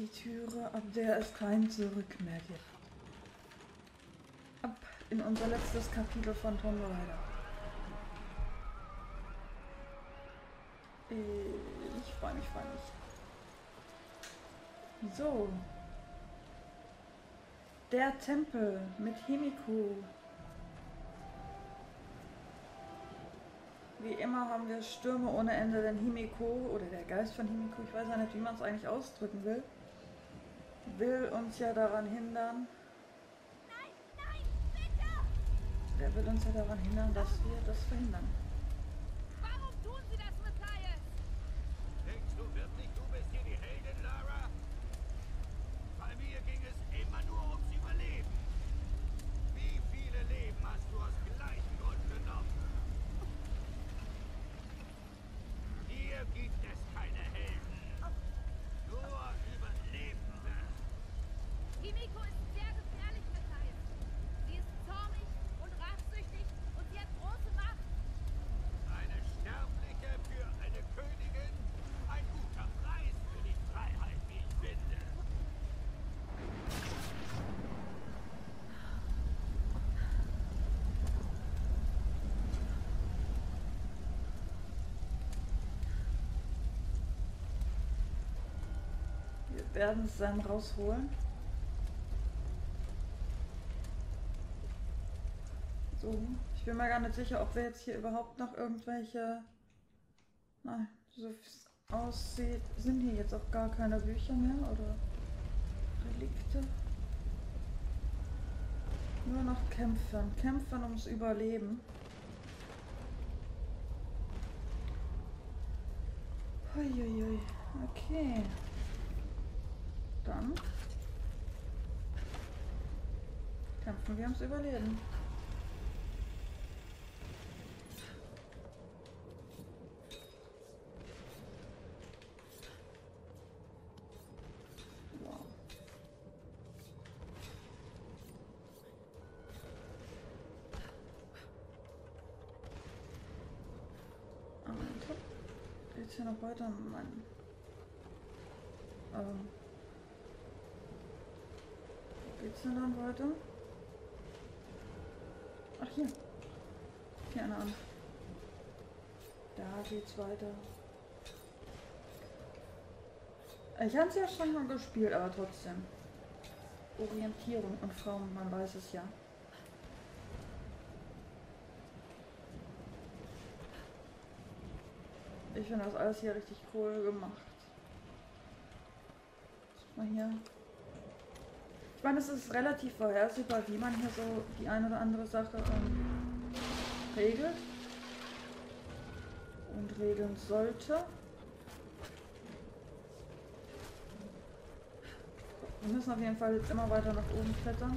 die Türe, ab der es kein Zurück mehr gibt. Ab in unser letztes Kapitel von Tomb Raider. Ich freue mich. So. Der Tempel mit Himiko. Wie immer haben wir Stürme ohne Ende, denn Himiko, oder der Geist von Himiko, ich weiß ja nicht, wie man es eigentlich ausdrücken will uns ja daran hindern. Nein, bitte! Der will uns ja daran hindern, dass wir das verhindern. Warum tun Sie das, Matthias? Denkst du wirklich, du bist hier die Heldin, Lara? Bei mir ging es immer nur ums Überleben. Wie viele Leben hast du aus gleichen Grund genommen? Hier gibt es keine Helden. Nur Überlebende. Himiko ist sehr gefährlich, Matthias. Sie ist zornig und rachsüchtig und sie hat große Macht. Eine Sterbliche für eine Königin? Ein guter Preis für die Freiheit, wie ich finde. Wir werden es dann rausholen. So, ich bin mir gar nicht sicher, ob wir jetzt hier überhaupt noch irgendwelche... Nein, so wie es aussieht, sind hier jetzt auch gar keine Bücher mehr oder Relikte. Nur noch kämpfen ums Überleben. Uiuiui, okay. Dann kämpfen wir ums Überleben. Wow. Top. Geht's hier noch weiter? Nein. Geht's denn dann weiter? Ach hier. Keine Ahnung. Da geht's weiter. Ich habe es ja schon mal gespielt, aber trotzdem. Orientierung und Frauen, man weiß es ja. Ich finde das alles hier richtig cool gemacht. Mal hier. Ich meine, es ist relativ vorhersehbar, wie man hier so die eine oder andere Sache regelt und regeln sollte. Wir müssen auf jeden Fall jetzt immer weiter nach oben klettern.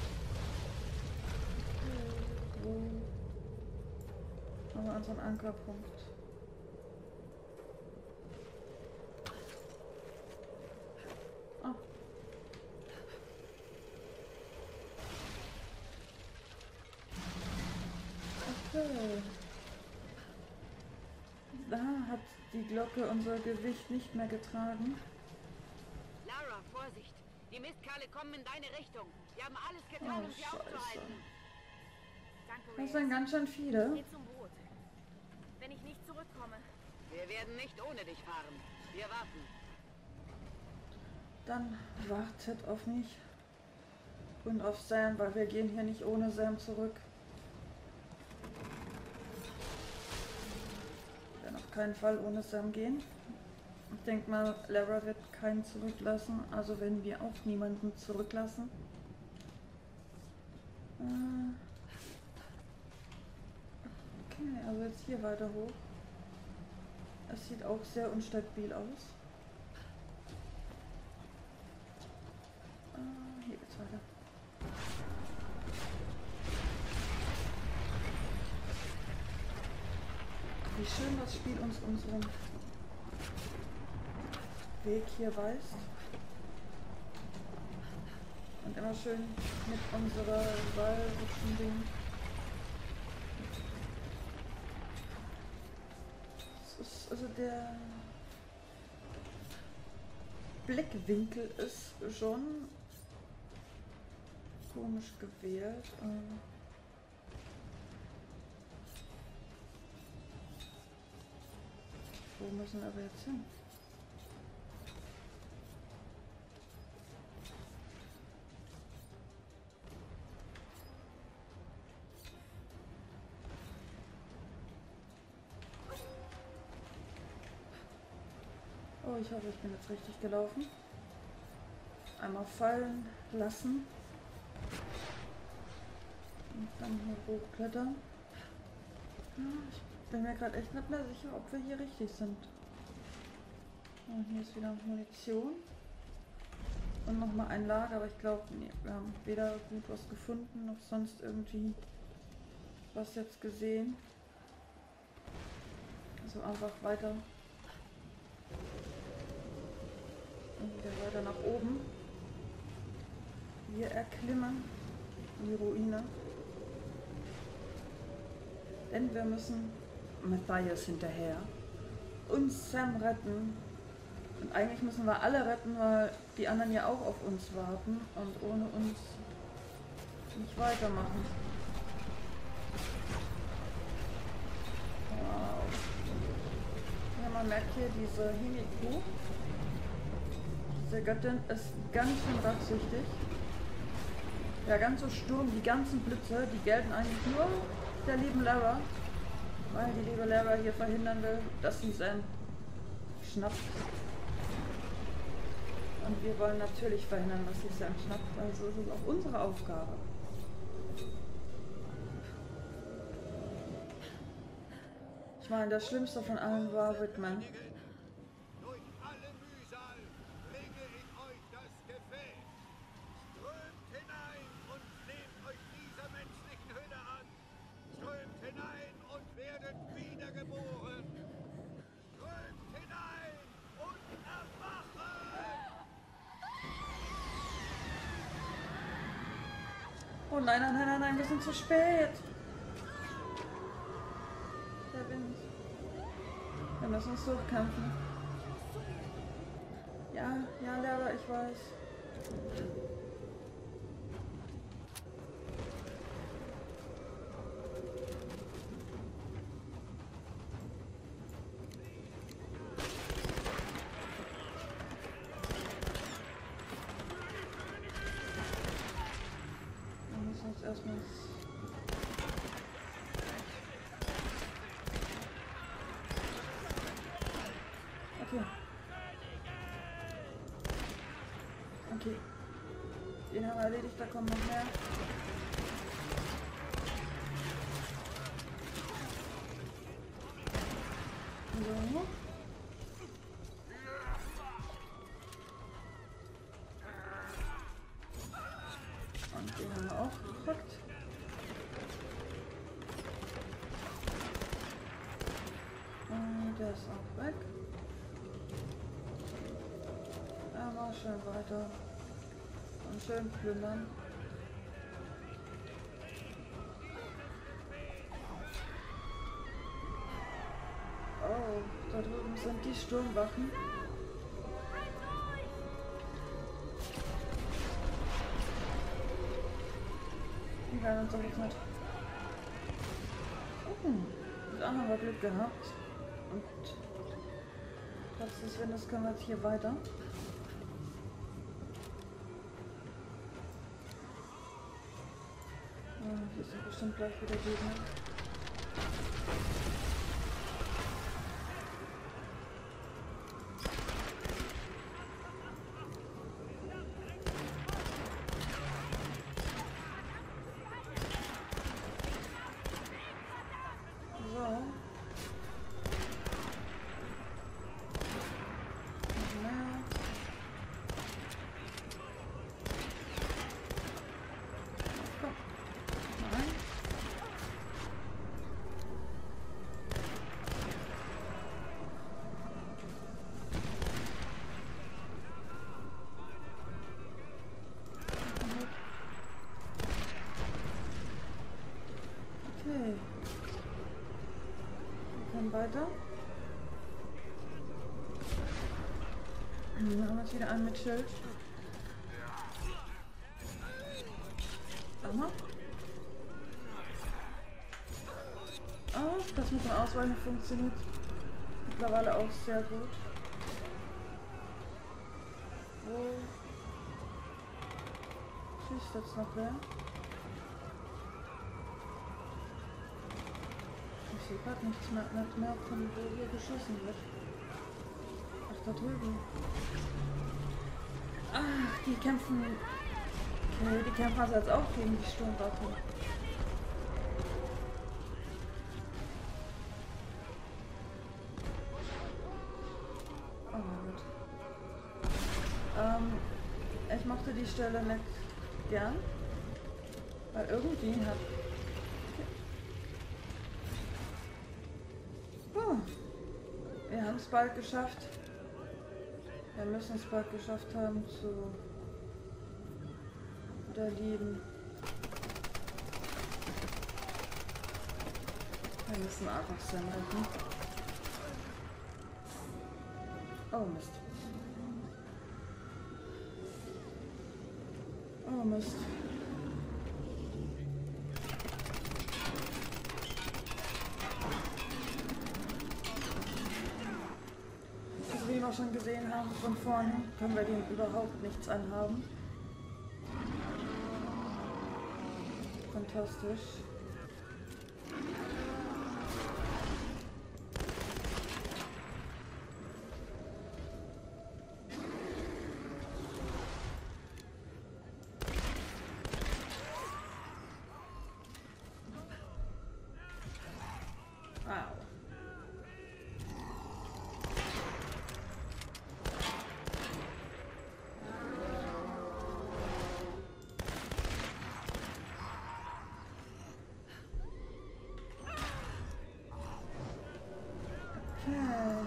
Wo haben wir unseren Ankerpunkt? Ah. Okay. Da hat die Glocke unser Gewicht nicht mehr getragen. Lara, Vorsicht! Die Mistkerle kommen in deine Richtung. Wir haben alles getan, Oh, um sie Scheiße. aufzuhalten. Danke, Das Reyes. sind ganz schön viele. Geh zum Boot. Wenn ich nicht zurückkomme. Wir werden nicht ohne dich fahren. Wir warten. Dann wartet auf mich und auf Sam, weil wir gehen hier nicht ohne Sam zurück. Wir werden auf keinen Fall ohne Sam gehen. Ich denke mal, Lara wird keinen zurücklassen, also werden wir auch niemanden zurücklassen. Okay, also jetzt hier weiter hoch. Es sieht auch sehr unstabil aus. Hier geht's weiter. Wie schön das Spiel uns unseren Weg hier weist. Und immer schön mit unserer Seilrutschen-Ding. Das ist also der Blickwinkel ist schon komisch gewählt. Wo müssen wir aber jetzt hin? Oh, ich hoffe, ich bin jetzt richtig gelaufen. Einmal fallen lassen. Und dann hier hochklettern. Ja, ich bin mir gerade echt nicht mehr sicher, ob wir hier richtig sind. Und hier ist wieder Munition. Und nochmal ein Lager, aber ich glaube, nee, wir haben weder gut was gefunden, noch sonst irgendwie was jetzt gesehen. Also einfach weiter. Und wieder weiter nach oben. Wir erklimmen die Ruine. Denn wir müssen Matthias hinterher und Sam retten. Und eigentlich müssen wir alle retten, weil die anderen ja auch auf uns warten und ohne uns nicht weitermachen. Wow. Ja, man merkt hier diese Himiku. Diese Göttin ist ganz schön rachsüchtig. Der ganze Sturm, die ganzen Blitze, die gelten eigentlich nur der lieben Lara, weil die liebe Lara hier verhindern will, dass sie Sam schnappt. Und wir wollen natürlich verhindern, dass sie Sam schnappt, also ist es auch unsere Aufgabe. Ich meine, das Schlimmste von allen war Whitman. Durch alle Mühsal bringe ich euch das Gefäß. Strömt hinein und nehmt euch dieser menschlichen Hülle an. Strömt hinein und werdet wiedergeboren. Strömt hinein und erwachen. Oh nein, nein, nein, nein, nein, wir sind zu spät. Der Wind. Wir müssen uns durchkämpfen. Ja, ja, Lara, ich weiß. Wir müssen uns erstmal... Okay. Okay. Den haben wir erledigt, da kommen noch mehr. So. Und den haben wir auch gekriegt. Und der ist auch weg. Aber schön weiter. Und schön plündern. Oh, da drüben sind die Sturmwachen. Die werden uns doch jetzt nicht. Da haben wir Glück gehabt. Und trotz des Windes können wir jetzt hier weiter. Hier sind bestimmt gleich wieder Gegner. So. Noch mehr. Komm. Nein. Okay. Wir können weiter. Wir haben jetzt Wieder einen mit Schild. Aha. Oh, das mit dem Ausweichen funktioniert mittlerweile auch sehr gut. Wo schießt jetzt noch wer? Ich sehe gerade nichts mehr, nicht mehr, von wo hier geschossen wird. Ach, da drüben. Ach, die kämpfen. Okay, die kämpfen also jetzt auch gegen die Sturmwaffe. Oh mein Gott. Ich mochte die Stelle nicht gern. Weil irgendwie hat. Oh, wir haben es bald geschafft. Wir müssen es bald geschafft haben zu unterliegen. Wir müssen einfach Sam retten. Oh Mist. Oh Mist. Also wie wir schon gesehen haben, von vorne können wir dem überhaupt nichts anhaben. Fantastisch. Wow. Okay.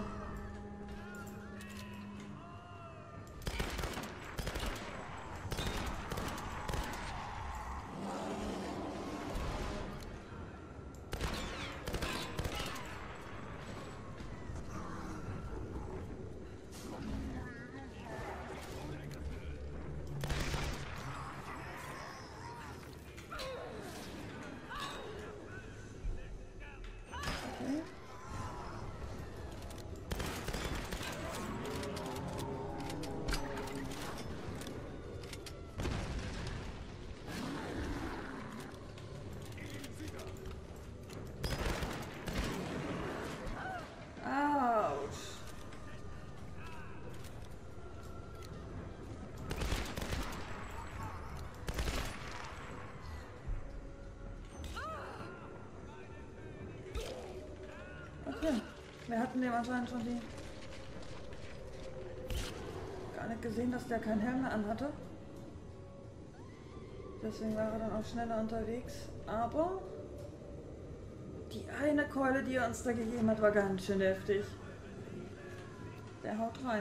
Okay. Ouch. Okay, wir hatten dem anscheinend schon die gar nicht gesehen, dass der keinen Helm mehr anhatte. Deswegen war er dann auch schneller unterwegs. Aber die eine Keule, die er uns da gegeben hat, war ganz schön heftig. Der haut rein.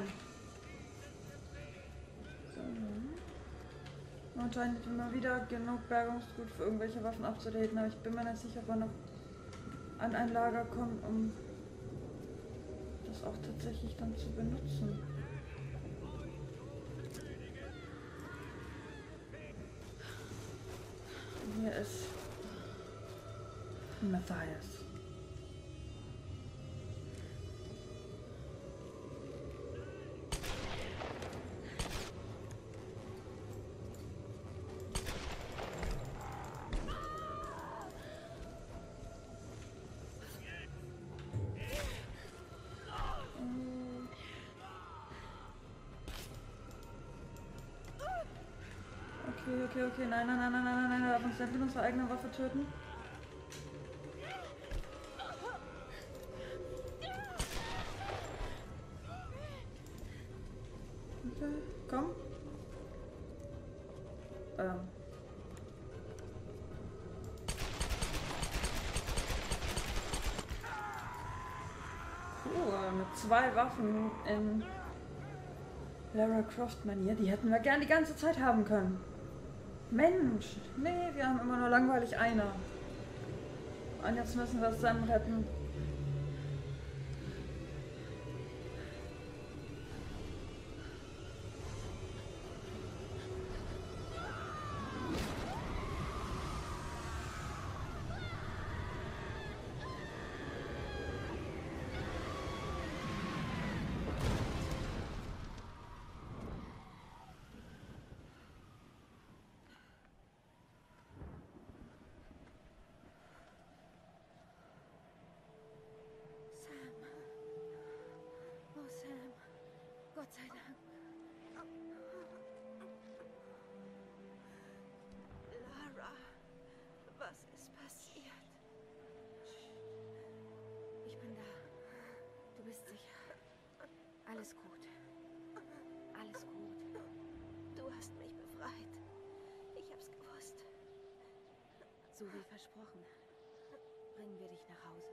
So. Anscheinend immer wieder genug Bergungsgut für irgendwelche Waffen abzudaten, aber ich bin mir nicht sicher, ob wir noch an ein Lager kommen, um das auch tatsächlich dann zu benutzen. Hier ist Matthias. Okay, nein, er darf uns nicht mit unserer eigenen Waffe töten. Okay, komm. Mit 2 Waffen in Lara Croft-Manier, die hätten wir gern die ganze Zeit haben können. Mensch, nee, wir haben immer nur langweilig eine. Und jetzt müssen wir Sam retten. Gott sei Dank. Lara, was ist passiert? Ich bin da. Du bist sicher. Alles gut. Alles gut. Du hast mich befreit. Ich hab's gewusst. So wie versprochen. Bringen wir dich nach Hause.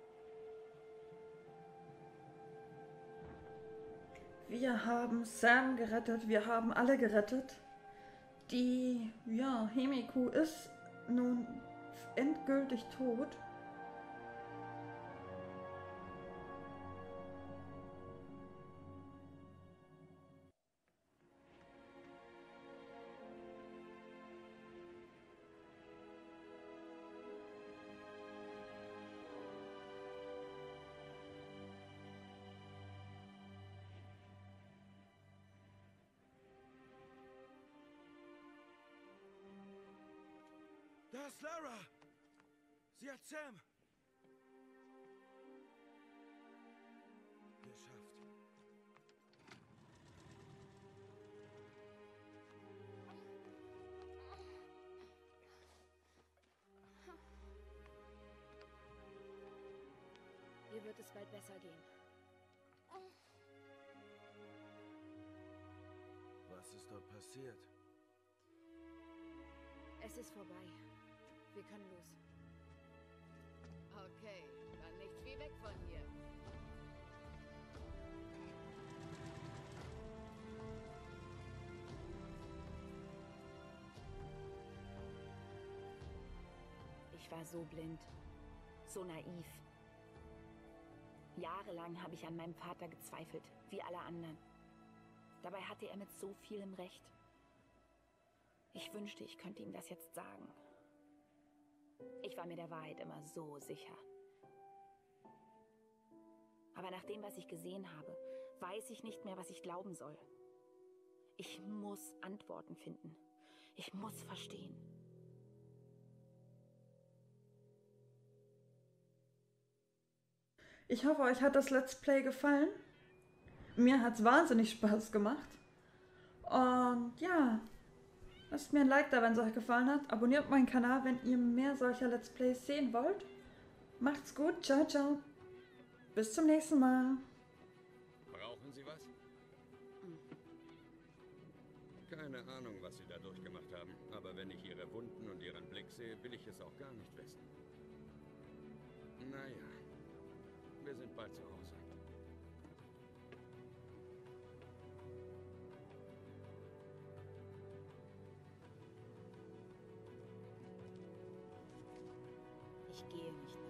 Wir haben Sam gerettet, wir haben alle gerettet. Die, ja, Himiko ist nun endgültig tot. Da ist Lara! Sie hat Sam! Geschafft. Ihr wird es bald besser gehen. Was ist dort passiert? Es ist vorbei. Wir können los. Okay, dann nicht viel weg von hier. Ich war so blind. So naiv. Jahrelang habe ich an meinem Vater gezweifelt, wie alle anderen. Dabei hatte er mit so vielem recht. Ich wünschte, ich könnte ihm das jetzt sagen. Ich war mir der Wahrheit immer so sicher. Aber nach dem, was ich gesehen habe, weiß ich nicht mehr, was ich glauben soll. Ich muss Antworten finden. Ich muss verstehen. Ich hoffe, euch hat das Let's Play gefallen. Mir hat es wahnsinnig Spaß gemacht. Und ja, lasst mir ein Like da, wenn es euch gefallen hat. Abonniert meinen Kanal, wenn ihr mehr solcher Let's Plays sehen wollt. Macht's gut, ciao, ciao. Bis zum nächsten Mal. Brauchen Sie was? Keine Ahnung, was Sie da durchgemacht haben. Aber wenn ich Ihre Wunden und Ihren Blick sehe, will ich es auch gar nicht wissen. Naja, wir sind bald zu Hause. Ich gehe nicht mehr.